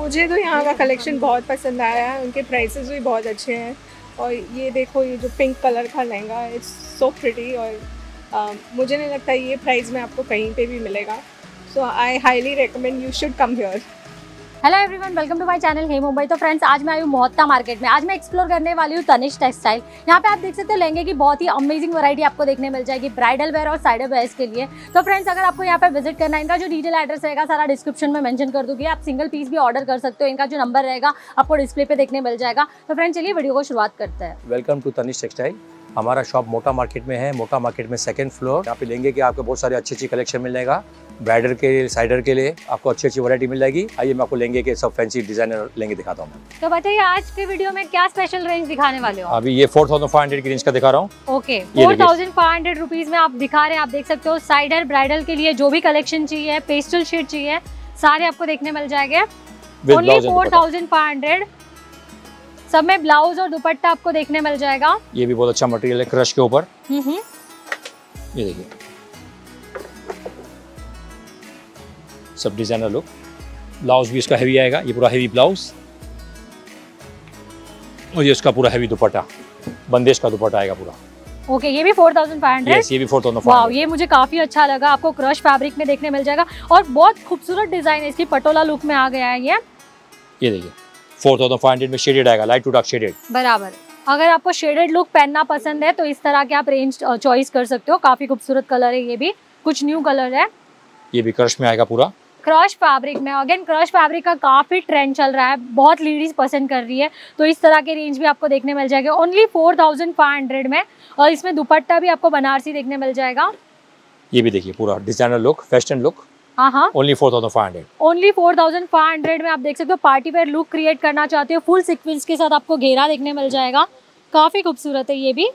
मुझे तो यहाँ का कलेक्शन बहुत पसंद आया है, उनके प्राइसेस भी बहुत अच्छे हैं। और ये देखो, ये जो पिंक कलर का लहंगा है, इट्स सो प्रिटी। और मुझे नहीं लगता ये प्राइस में आपको कहीं पे भी मिलेगा। So I highly recommend you should come here. Hello everyone, welcome to my channel hey Mumbai. तो फ्रेंड्स, आज मैं आई हूँ मोहत्ता मार्केट में। आज मैं एक्सप्लोर करने वाली हूँ तनिष्क टेक्सटाइल। यहाँ पे आप देख सकते हो लहंगे की बहुत ही अमेजिंग वैरायटी आपको देखने मिल जाएगी ब्राइडल वेयर और साइडर वेयर्स के लिए। तो फ्रेंड्स, अगर आपको यहाँ पे विजिट करना है, इनका जो डिटेल एड्रेस रहेगा सारा डिस्क्रिप्शन में मेंशन कर दूंगी। आप सिंगल पीस भी ऑर्डर कर सकते हो, इनका जो नंबर रहेगा आपको डिस्प्ले पे देखने मिल जाएगा। तो फ्रेंड्स, चलिए वीडियो को शुरुआत करते हैं। Welcome to Tanishq textile. हमारा शॉप मोटा मार्केट में है। मोटा मार्केट में सेकंड फ्लोर। यहाँ पे लहंगे के आपको बहुत सारे अच्छी कलेक्शन मिल जाएगा। ब्राइडल के लिए, साइडर के लिए आपको अच्छी वैरायटी मिल जाएगी। आइए मैं आपको लहंगे के सब फैंसी डिजाइनर लहंगे दिखाता हूँ। तो बताइए, आज के वीडियो में क्या स्पेशल रेंज दिखाने वाले हो? अभी ये 4500 की रेंज का दिखा रहा हूँ। ओके, 4500 रुपीज में आप दिखा रहे हैं। आप देख सकते हो साइडर ब्राइडल के लिए जो भी कलेक्शन चाहिए, पेस्टल शेड चाहिए, सारे आपको देखने मिल जाएंगे। ओनली 4500। सब में ब्लाउज और दुपट्टा आपको देखने मिल जाएगा। ये भी बहुत अच्छा मटेरियल है क्रश के ऊपर। ये देखिए, सब डिजाइनर लुक। ब्लाउज भी इसका हेवी आएगा, ये पूरा हेवी ब्लाउज और ये इसका पूरा हेवी दुपट्टा, बंदेश का दुपट्टा आएगा पूरा। ओके, ये भी 4500। यस, ये भी 4500। वाओ, ये मुझे काफी अच्छा लगा। आपको क्रश फैब्रिक में देखने मिल जाएगा और बहुत खूबसूरत डिजाइन है इसकी, पटोला लुक में आ गया है ये देखिए 4500 में शेडेड आएगा, लाइट टू डार्क शेडेड बराबर। अगर आपको शेडेड लुक पहनना पसंद है तो इस तरह के आप रेंज चॉइस कर सकते हो। काफी खूबसूरत कलर है, ये भी कुछ न्यू कलर है। ये भी क्रश में आएगा पूरा, क्रश फैब्रिक में। अगेन क्रश फैब्रिक का काफी ट्रेंड चल रहा है, बहुत लेडीज पसंद कर रही है। तो इस तरह के रेंज भी आपको देखने मिल जाएगा ओनली 4500 में। और इसमें दुपट्टा भी आपको बनारसी देखने मिल जाएगा। ये भी देखिए पूरा डिजाइनर लुक, फैशन लुक। हाँ, ओनली 4500। ओनली 4500 में आप देख सकते हो। पार्टी वेयर लुक क्रिएट करना चाहते हो, फुल सीक्वेंस के साथ आपको घेरा देखने मिल जाएगा। काफी खूबसूरत है ये भी।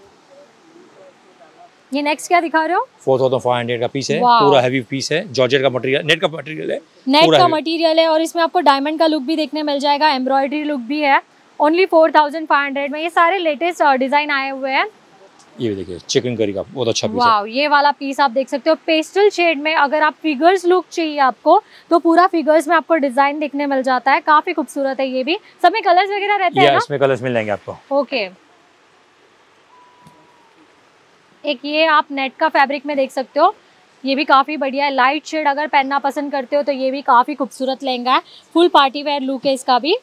ये नेक्स्ट क्या दिखा रहे हो? 4500 का पीस है, पूरा हेवी पीस है। जॉर्जेट का मटेरियल, नेट का मटेरियल है, नेट का मटेरियल है। और इसमें आपको डायमंड का लुक भी देखने मिल जाएगा, एम्ब्रॉयडरी लुक भी है। ओनली 4500 में। ये सारे लेटेस्ट डिजाइन आए हुए हैं। ये देखिए चिकन करी का बहुत अच्छा पीस है। ये वाला पीस आप देख सकते हो पेस्टल शेड में। अगर आप फिगर्स लुक चाहिए आपको तो पूरा फिगर्स में आपको डिजाइन देखने मिल जाता है। काफी खूबसूरत है ये भी। सब में कलर्स वगैरह रहते हैं ना? इसमें कलर्स मिल जाएंगे आपको। ओके, एक ये आप नेट का फैब्रिक में देख सकते हो, ये भी काफी बढ़िया है। लाइट शेड अगर पहनना पसंद करते हो तो ये भी काफी खूबसूरत लहंगा है। फुल पार्टी वेयर लुक है इसका भी।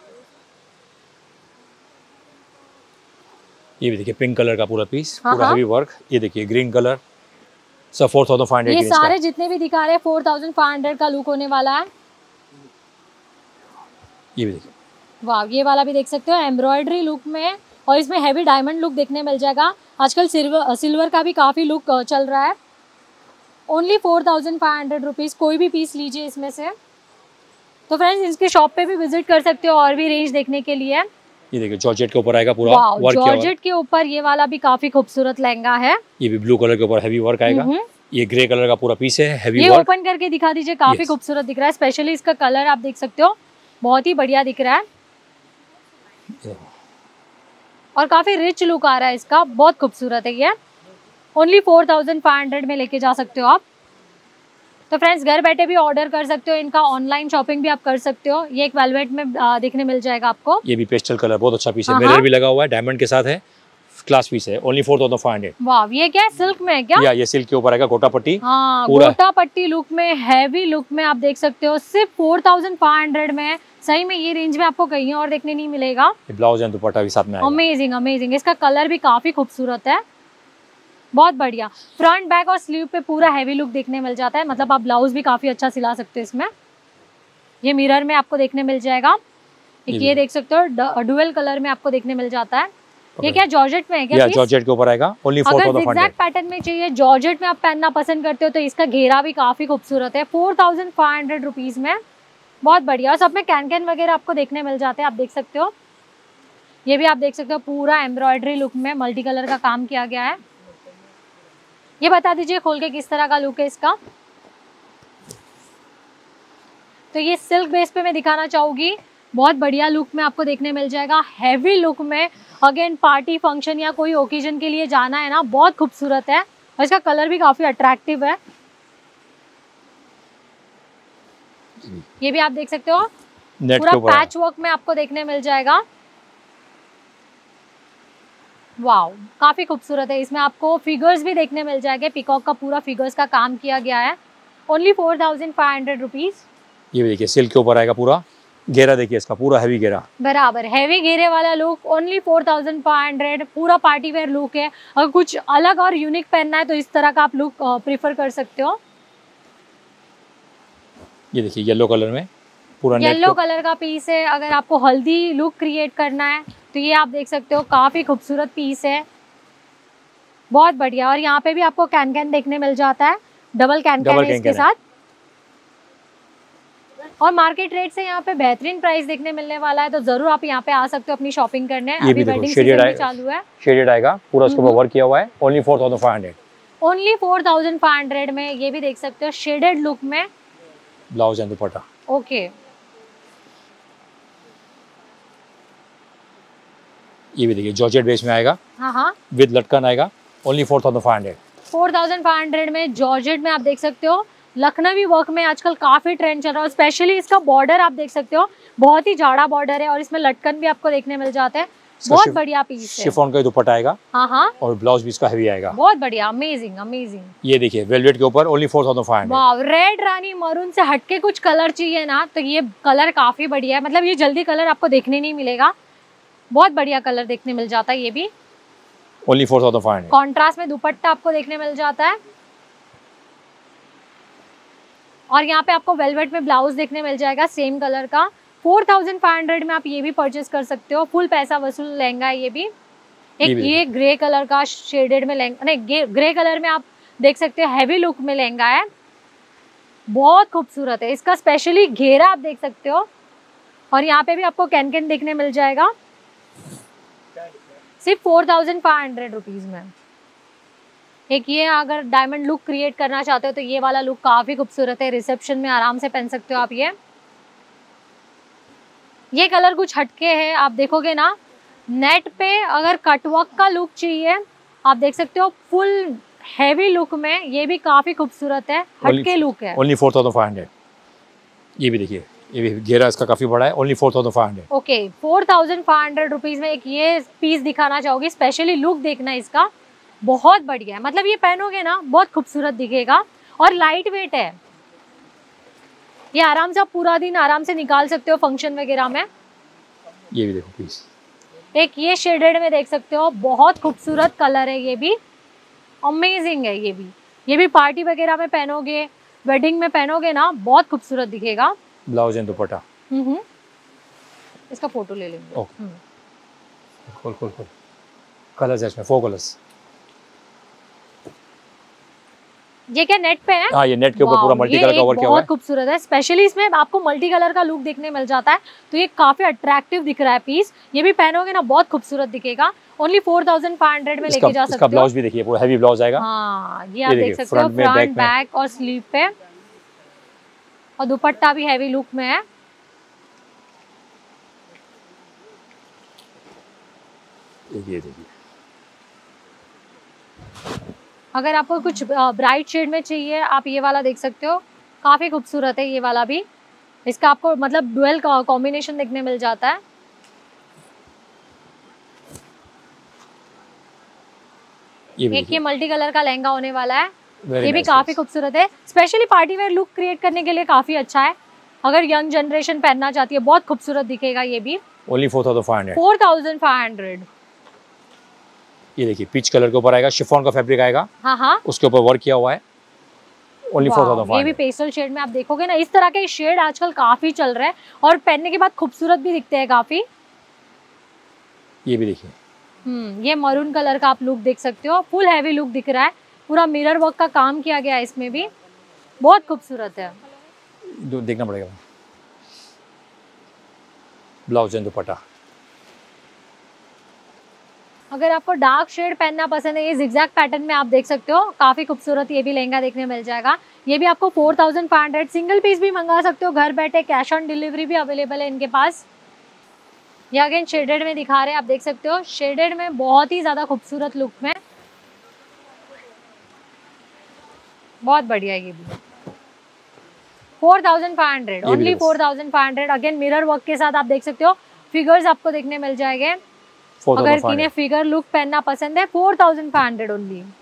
ये भी देखिए पिंक कलर का पूरा पीस, पूरा हेवी वर्क। ये देखिए ग्रीन कलर, सब 4500। ये सारे जितने भी दिखा रहे हैं 4500 का लुक होने वाला है। ये भी देखिए, वाह, ये वाला भी देख सकते हो एम्ब्रॉयडरी लुक में। और इसमें हैवी डायमंड लुक देखने मिल जाएगा। आजकल सिल्वर का भी काफी लुक चल रहा है। Only 4500 rupees. कोई भी पीस लीजिए इसमें से। तो फ्रेंड्स, इसके शॉप पे भी विजिट कर सकते हो और भी रेंज देखने के लिए। ये देखिए जॉर्जेट के ऊपर आएगा पूरा वर्क। जॉर्जेट के ऊपर ये वाला भी काफी खूबसूरत लहंगा है। ये भी ब्लू कलर के ऊपर हैवी वर्क आएगा। ये ग्रे कलर का पूरा पीस है, हेवी वर्क। ये ओपन करके दिखा दीजिए, काफी खूबसूरत दिख रहा है। स्पेशली इसका कलर आप देख सकते हो, बहुत ही बढ़िया दिख रहा है और काफी रिच लुक आ रहा है इसका। बहुत खूबसूरत है ये। ओनली 4500 में लेके जा सकते हो आप। तो फ्रेंड्स, घर बैठे भी ऑर्डर कर सकते हो इनका। ऑनलाइन शॉपिंग भी आप कर सकते हो। ये एक वेलवेट में देखने मिल जाएगा आपको। ये भी पेस्टल कलर, बहुत अच्छा पीस है। मिरर भी लगा हुआ है, डायमंड के साथ है, क्लास पीस है। ओनली 4500। वाह, ये क्या है? सिल्क में है क्या? ये सिल्क के ऊपर आएगा, गोटा पट्टी। हाँ, गोटा पट्टी लुक में, हैवी लुक में आप देख सकते हो। सिर्फ 4500 में। सही में ये रेंज में आपको कहीं और देखने नहीं मिलेगा। ब्लाउज एंड दुपट्टा भी साथ में आएगा। Amazing amazing. इसका कलर भी काफी खूबसूरत है, बहुत बढ़िया। फ्रंट बैक और स्लीव पे पूरा हैवी लुक देखने मिल जाता है। मतलब आप ब्लाउज भी काफी अच्छा सिला सकते हो इसमें। ये मिरर में आपको देखने मिल जाएगा। ये देख सकते हो डुअल कलर में आपको देखने मिल जाता है। ये क्या जॉर्जेट में है क्या? जॉर्जेट के ऊपर आएगा। ओनली 4500। अगर ज़िगज़ैग पैटर्न में चाहिए, जॉर्जेट में आप पहनना पसंद करते हो तो इसका घेरा भी काफी खूबसूरत है। 4500 रुपीज में, बहुत बढ़िया। सब में कैन वगैरह आपको देखने मिल जाते हैं, आप देख सकते हो। ये भी आप देख सकते हो पूरा एम्ब्रॉयडरी लुक में मल्टी कलर का काम किया गया है। ये बता दीजिए खोल के किस तरह का लुक है इसका। तो ये सिल्क बेस पे मैं दिखाना चाहूंगी। बहुत बढ़िया लुक में आपको देखने मिल जाएगा, हैवी लुक में। अगेन पार्टी फंक्शन या कोई ओकेजन के लिए जाना है ना, बहुत खूबसूरत है। और इसका कलर भी काफी अट्रैक्टिव है। ये भी आप देख सकते हो नेट पूरा के ऊपर पैच वर्क में आपको देखने मिल जाएगा। वाओ, काफी खूबसूरत है। इसमें आपको फिगर्स भी देखने मिल जाएंगे, पीकॉक का पूरा फिगर्स का काम किया गया है। Only 4500 rupees. ये भी देखिए सिल्क के ऊपर आएगा पूरा, घेरा देखिए इसका पूरा हैवी घेरा, बराबर हैवी घेरे वाला लुक। ओनली 4500, पूरा पार्टी वेयर लुक है। अगर कुछ अलग और यूनिक पहनना है तो इस तरह का आप लुक प्रीफर कर सकते हो। ये देखिए येलो कलर में पूरा येलो कलर का पीस है। अगर आपको हल्दी लुक क्रिएट करना है तो ये आप देख सकते हो, काफी खूबसूरत पीस है, बहुत बढ़िया। और यहाँ पे भी आपको कैन कैन देखने मिल जाता है, डबल कैन कैन है इसके साथ। और मार्केट रेट से यहाँ पे बेहतरीन प्राइस देखने मिलने वाला है, तो जरूर आप यहाँ पे आ सकते हो अपनी शॉपिंग करने। अभी वेडिंग सीजन भी चालू है। शेडेड आएगा पूरा, उसके ऊपर वर्क किया हुआ है। ओनली 4500। ओनली 4500 में ये भी देख सकते हो, शेडेड लुक में ब्लाउज एंड दुपट्टा। ओके, ये भी देखिए जॉर्जेट बेस में आएगा, हाँ विद लटकन आएगा। ओनली 4500। 4500 में जॉर्जेट में आप देख सकते हो, लखनवी वर्क में आजकल काफी ट्रेंड चल रहा है। स्पेशली इसका बॉर्डर आप देख सकते हो, बहुत ही जाड़ा बॉर्डर है और इसमें लटकन भी आपको देखने मिल जाते हैं। बहुत बढ़िया पीस है। शिफॉन का दुपट्टा आएगा, हाँ, और ब्लाउज भी इसका हेवी आएगा। बहुत बढ़िया, अमेजिंग अमेजिंग। ये देखिए वेलवेट के ऊपर ओनली 4500। वाव, रेड रानी मरून से हटके कुछ कलर चाहिए ना, तो ये कलर काफी बढ़िया है। मतलब ये जल्दी कलर आपको देखने नहीं मिलेगा, बहुत बढ़िया कलर देखने मिल जाता है। ये भी ओनली 4500। कॉन्ट्रास्ट में दुपट्टा आपको देखने मिल जाता है। और यहाँ पे आपको वेलवेट में ब्लाउज देखने मिल जाएगा सेम कलर का। 4500 में आप ये भी परचेस कर सकते हो। फुल पैसा वसूल लहंगा है ये भी। एक ये ग्रे कलर का शेडेड में लहंगा, नहीं ग्रे कलर में आप देख सकते हो, हैवी लुक में लहंगा है, बहुत खूबसूरत है। इसका स्पेशली घेरा आप देख सकते हो। और यहाँ पे भी आपको कैन कैन देखने मिल जाएगा, सिर्फ 4500 रुपीज में। एक ये अगर डायमंड लुक क्रिएट करना चाहते हो तो ये वाला लुक काफी खूबसूरत है, रिसेप्शन में आराम से पहन सकते हो आप। ये कलर कुछ हटके है, आप देखोगे ना नेट पे। अगर कटवर्क का लुक चाहिए आप देख सकते हो, फुल हैवी लुक में ये भी काफी खूबसूरत है, हटके लुक है। ओनली 4500। ये भी देखिए, ये भी घेरा इसका काफी बड़ा है। ओनली 4500। ओके, 4500 रुपीज में एक ये पीस दिखाना चाहोगे, स्पेशली लुक देखना इसका, बहुत बढ़िया है। मतलब ये पहनोगे ना बहुत खूबसूरत दिखेगा और लाइट वेट है। ये आराम से आप पूरा दिन आराम से निकाल सकते हो फंक्शन वगैरह में। ये भी देखो पीस, एक ये शेडेड में देख सकते हो, बहुत खूबसूरत कलर है, ये भी अमेजिंग है। ये भी पार्टी वगैरह में पहनोगे, वेडिंग में पहनोगे ना, बहुत खूबसूरत दिखेगा। Blouse and dupatta. इसका फोटो ले लेंगे। ओके, खोल कलर्स है इसमें, 4 कलर्स। ये क्या नेट पे है? हाँ, ये नेट के ऊपर पूरा मल्टी कलर का वर्क किया हुआ है, बहुत खूबसूरत है। स्पेशली इसमें आपको मल्टी कलर का लुक देखने मिल जाता है, तो ये काफी अट्रैक्टिव दिख रहा है पीस। ये भी पहनोगे ना बहुत खूबसूरत दिखेगा। ओनली 4500 में लेके जा सकते हो। इसका ब्लाउज भी देखिए पूरा हैवी ब्लाउज आएगा। हाँ, ये आप देख सकते हो, फ्रंट बैक और स्लीव पे। और दुपट्टा भी हैवी लुक में है। ये देखिए, अगर आपको कुछ ब्राइट शेड में चाहिए आप ये वाला देख सकते हो, काफी खूबसूरत है ये वाला भी। इसका आपको मतलब डुअल कॉम्बिनेशन देखने मिल जाता है। एक ये मल्टी कलर का लहंगा होने वाला है, ये भी काफी खूबसूरत है। Specially party wear look create करने के लिए काफी अच्छा है। अगर यंग जनरेशन पहनना चाहती है बहुत खूबसूरत दिखेगा ये भी। ओनली 4500। 4500। ये देखिए पीच कलर के ऊपर आएगा, शिफॉन का फैब्रिक आएगा, हाँ, उसके ऊपर वर्क किया हुआ है। ओनली 4500। ये भी पेस्टल शेड में आप देखोगे ना, इस तरह के शेड आजकल काफी चल रहे हैं और पहनने के बाद खूबसूरत भी दिखते हैं काफी। ये भी देखिए, ये मरून कलर का आप लुक देख सकते हो, फुल हैवी लुक दिख रहा है। पूरा मिरर वर्क का काम किया गया है इसमें भी, बहुत खूबसूरत है। देखना पड़ेगा। Blouse and dupatta. अगर आपको डार्क शेड पहनना पसंद है, ये जिगजैग पैटर्न में आप देख सकते हो, काफी खूबसूरत ये भी लहंगा देखने मिल जाएगा। ये भी आपको 4500। सिंगल पीस भी मंगा सकते हो घर बैठे, कैश ऑन डिलीवरी भी अवेलेबल है इनके पास। ये अगेन शेडेड में दिखा रहे हैं, आप देख सकते हो, शेडेड में बहुत ही ज्यादा खूबसूरत लुक में, बहुत बढ़िया है ये भी। 4500 ओनली 4500। अगेन मिरर वर्क के साथ आप देख सकते हो, फिगर्स आपको देखने मिल जाएंगे। अगर किन्हें फिगर लुक पहनना पसंद है 4500 ओनली।